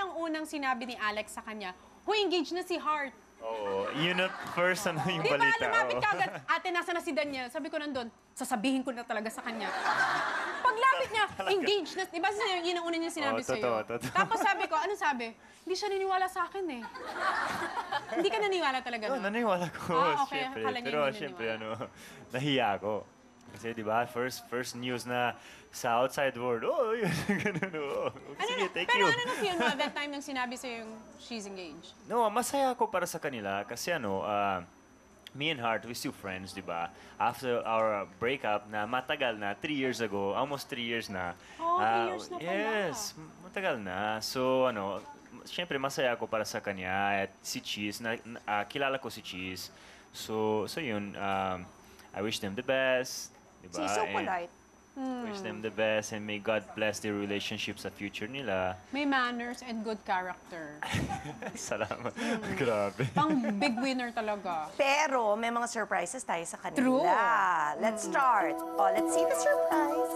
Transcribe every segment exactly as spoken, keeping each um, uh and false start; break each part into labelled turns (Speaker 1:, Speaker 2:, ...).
Speaker 1: ang unang sinabi ni Alex sa kanya? Huy, engaged na si Heart.
Speaker 2: Oo, yun at first ano yung
Speaker 1: Di ba,
Speaker 2: balita.
Speaker 1: lumapit
Speaker 2: oo.
Speaker 1: ka agad, ate, nasa na si Daniel? Sabi ko nandun, sasabihin ko na talaga sa kanya. Paglapit niya, engaged na, di ba yun ang una niya sinabi
Speaker 2: Oo,
Speaker 1: sa'yo?
Speaker 2: totoo, totoo.
Speaker 1: Tapos sabi ko, ano sabi? Hindi siya naniwala sa akin eh. Hindi ka naniwala talaga,
Speaker 2: Oo,
Speaker 1: no?
Speaker 2: naniwala ko,
Speaker 1: Ah, okay.
Speaker 2: syempre.
Speaker 1: Akala niya
Speaker 2: Pero
Speaker 1: hindi
Speaker 2: syempre, ano,
Speaker 1: naniwala.
Speaker 2: nahiya ako. Kasi di ba, first first news na sa outside world, oh, yun, ganun, oh.
Speaker 1: Ano
Speaker 2: Sige,
Speaker 1: na,
Speaker 2: thank
Speaker 1: pero
Speaker 2: you.
Speaker 1: ano na feel mo that time nang sinabi sa'yo yung she's engaged?
Speaker 2: No, masaya ako para sa kanila kasi ano, ah, me and Heart, we still friends, di ba? After our breakup na matagal na, three years ago, almost three years na.
Speaker 1: Oh, three
Speaker 2: ah,
Speaker 1: years na pala.
Speaker 2: Yes, matagal na. So, ano, syempre masaya ako para sa kanya at si Cheese, na, na- ah, kilala ko si Cheese. So, so yun, um, I wish them the best. Diba?
Speaker 3: She's so
Speaker 2: And
Speaker 3: polite.
Speaker 2: wish them the best and may God bless their relationship sa future nila.
Speaker 1: May manners and good character.
Speaker 2: Salamat. Grabe.
Speaker 1: Pang big winner talaga.
Speaker 3: Pero may mga surprises tayo sa kanila.
Speaker 1: True.
Speaker 3: Let's start. Oh, let's see the surprise.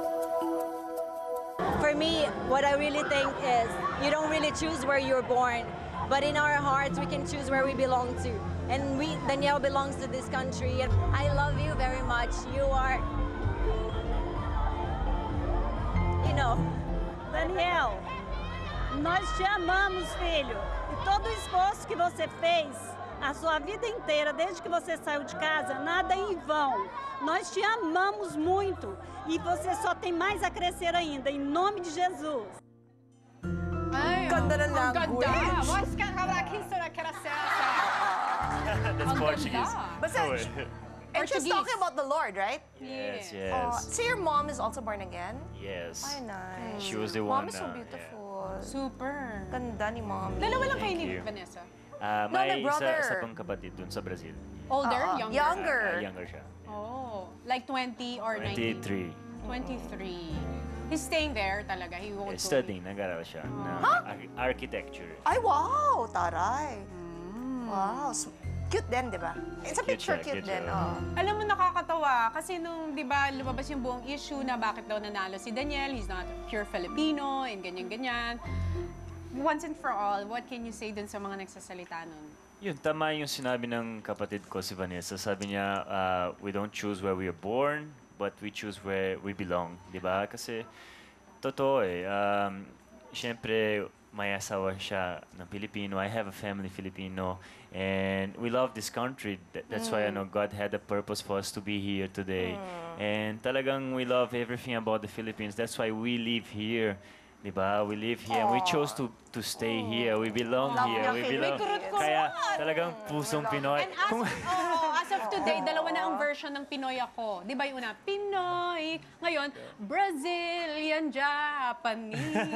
Speaker 4: For me, what I really think is you don't really choose where you're born, but in our hearts, we can choose where we belong to. And we, Danielle belongs to this country. And I love you very much. You are, you know.
Speaker 5: Daniel, nós te amamos, filho. E todo o esforço que você fez a sua vida inteira, desde que você saiu de casa, nada em vão. Nós te amamos muito e você só tem mais a crescer ainda, em nome de Jesus.
Speaker 1: Ay,
Speaker 3: Ganda ng
Speaker 1: ang
Speaker 3: language.
Speaker 1: ganda. Mas ka karakisa na karasesa.
Speaker 2: That's
Speaker 1: Ang
Speaker 2: Portuguese.
Speaker 1: ganda.
Speaker 3: Basta,
Speaker 2: Oh,
Speaker 3: and she's
Speaker 1: Portuguese.
Speaker 3: talking about the Lord, right?
Speaker 2: yes,
Speaker 1: Yes.
Speaker 3: Oh,
Speaker 2: yes.
Speaker 3: so your mom is also born again?
Speaker 2: Yes.
Speaker 3: Ay, nice.
Speaker 2: She was the
Speaker 3: Mom
Speaker 2: one
Speaker 3: is so
Speaker 2: na,
Speaker 3: beautiful.
Speaker 1: Super.
Speaker 3: Ganda ni Mom.
Speaker 1: Dalawa lang kayo
Speaker 2: Thank
Speaker 1: ni
Speaker 2: you.
Speaker 1: Vanessa.
Speaker 2: Ah,
Speaker 3: No,
Speaker 2: may
Speaker 3: my
Speaker 2: isa,
Speaker 3: brother.
Speaker 2: isa pang kapatid dun sa Brazil.
Speaker 1: Older?
Speaker 3: Oo.
Speaker 1: Younger?
Speaker 3: Younger.
Speaker 2: Ah, younger siya.
Speaker 1: Oh, like twenty or nineteen?
Speaker 2: twenty-three.
Speaker 1: twenty-three. He's staying there talaga. He won't
Speaker 2: Eh,
Speaker 1: go.
Speaker 2: studying, nag-aral siya ng ar- architecture.
Speaker 3: Ay, wow! Taray.
Speaker 1: Mm.
Speaker 3: Wow. So, cute din, di ba? Sa
Speaker 2: Cute
Speaker 3: picture,
Speaker 2: siya,
Speaker 3: cute,
Speaker 2: cute
Speaker 3: din.
Speaker 2: siya.
Speaker 3: Oh.
Speaker 1: Alam mo, nakakatawa. Kasi nung, di ba, lumabas yung buong issue na bakit daw nanalo si Daniel, he's not pure Filipino, and ganyan-ganyan. Once and for all, what can you say dun sa mga nagsasalita nun?
Speaker 2: Yun, tama yung sinabi ng kapatid ko si Vanessa. Sabi niya, uh, we don't choose where we are born, but we choose where we belong. Di ba? Kasi, totoo eh. Um, Siyempre, may asawa siya ng Pilipino. I have a family Filipino. And we love this country. That- That's why ano, God had a purpose for us to be here today. And talagang we love everything about the Philippines. That's why we live here. Diba? We live here. And we chose to to stay here. We belong
Speaker 3: Love
Speaker 2: here.
Speaker 3: niya,
Speaker 2: We
Speaker 3: Kate.
Speaker 2: belong.
Speaker 1: May kurot-kurot.
Speaker 2: Kaya talagang pusong Pinoy.
Speaker 1: And as,
Speaker 2: Kung-
Speaker 1: oh, as of today, dalawa na ang version ng Pinoy ako. Di ba yung una, Pinoy. Ngayon, Brazilian, Japanese.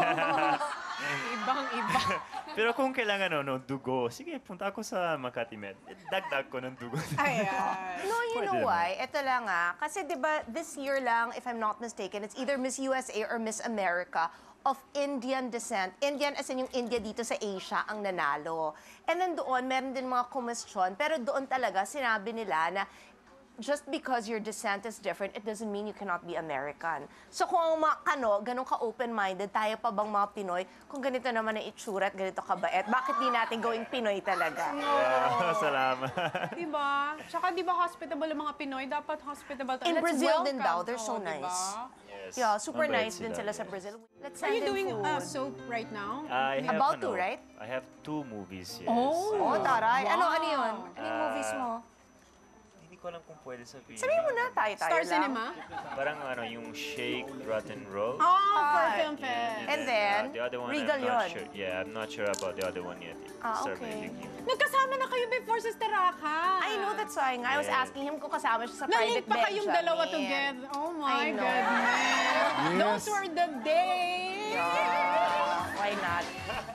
Speaker 1: Ibang-iba.
Speaker 2: Pero kung kailangan no, no, dugo, sige, punta ako sa Makati Med. Eh, Dagdag ko ng dugo.
Speaker 1: Ayan.
Speaker 3: No, you
Speaker 2: Pwede
Speaker 3: know
Speaker 2: naman.
Speaker 3: why? Ito lang ah. Kasi di ba this year lang, if I'm not mistaken, it's either Miss U S A or Miss America of Indian descent. Indian as in yung India dito sa Asia ang nanalo. And then doon, meron din mga komisyon. Pero doon talaga, sinabi nila na just because your descent is different, it doesn't mean you cannot be American. So kung ang mga kano, ganun ka open-minded, tayo pa bang mga Pinoy, kung ganito naman ang itsura at ganito kabait, bakit di natin gawing Pinoy talaga?
Speaker 2: Wow, salamat.
Speaker 1: Di ba? Tsaka di ba hospitable ang mga Pinoy? Dapat hospitable tayo.
Speaker 3: In
Speaker 1: Let's
Speaker 3: Brazil din
Speaker 1: welcome.
Speaker 3: daw, they're so
Speaker 1: Oo, di ba?
Speaker 3: nice.
Speaker 2: Yes.
Speaker 3: Yeah, super
Speaker 2: Mabait
Speaker 3: nice din sila sa Brazil. Let's
Speaker 1: Are
Speaker 3: send
Speaker 1: you
Speaker 3: them
Speaker 1: doing
Speaker 3: food.
Speaker 1: uh, soap right now?
Speaker 2: I have,
Speaker 3: About
Speaker 2: ano,
Speaker 3: to, right?
Speaker 2: I have two movies, yes.
Speaker 1: Oh.
Speaker 3: Oh, taray. Ano,
Speaker 1: Wow.
Speaker 3: ano yun? Ano yung movies mo?
Speaker 2: Hindi ko alam kung pwede sabihin.
Speaker 3: Sabihin mo na, tayo-tayo
Speaker 1: Star
Speaker 3: lang.
Speaker 1: Cinema?
Speaker 2: Parang ano, yung Shake, Rotten Roll.
Speaker 1: Oh, for
Speaker 3: Ah,
Speaker 1: Film Fest.
Speaker 3: And then,
Speaker 2: uh, the other one,
Speaker 3: Regal
Speaker 2: I'm not
Speaker 3: yun.
Speaker 2: sure. Yeah, I'm not sure about the other one yet.
Speaker 3: Ah,
Speaker 2: Star
Speaker 3: okay.
Speaker 2: Benedict.
Speaker 1: Nagkasama na kayo before sa Staraka.
Speaker 3: I know that's why nga. I was
Speaker 2: Yeah.
Speaker 3: asking him kung kasama siya sa
Speaker 1: Nalink
Speaker 3: private
Speaker 1: pa kayong
Speaker 3: Benjamin.
Speaker 1: dalawa together. Oh my
Speaker 3: I know.
Speaker 1: goodness.
Speaker 2: Yes.
Speaker 1: Those were the days.
Speaker 3: Yeah, why not?